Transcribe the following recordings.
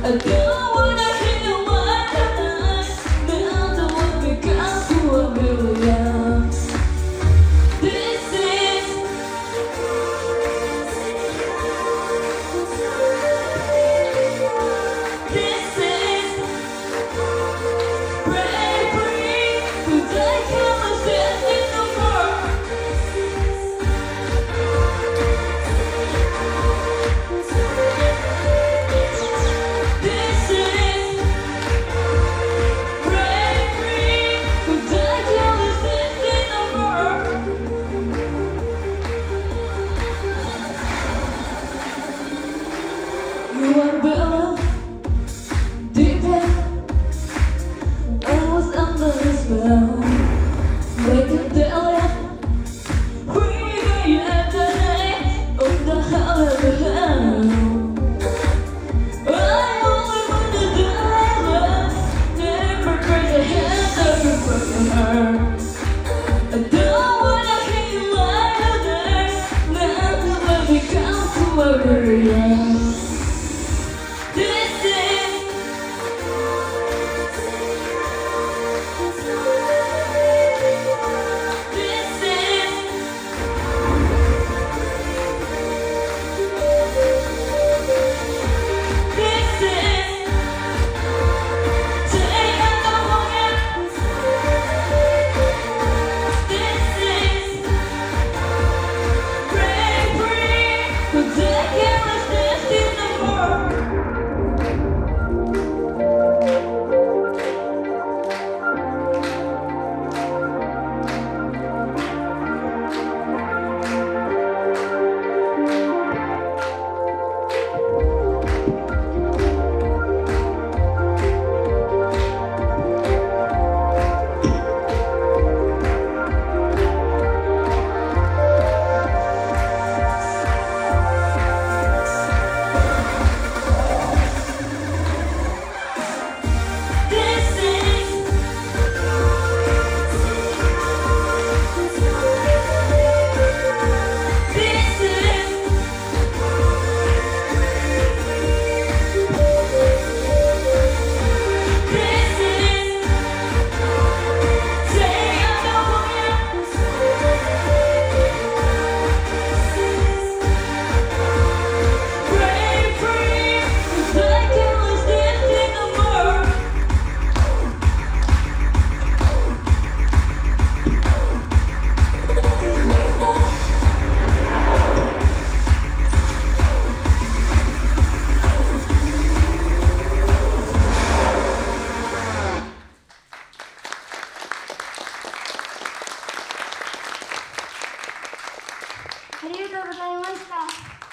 ありがとうございました。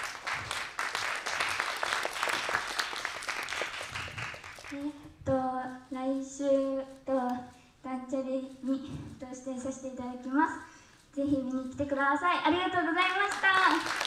来週ダンチャリに出演させていただきます。ぜひ見に来てください。ありがとうございました。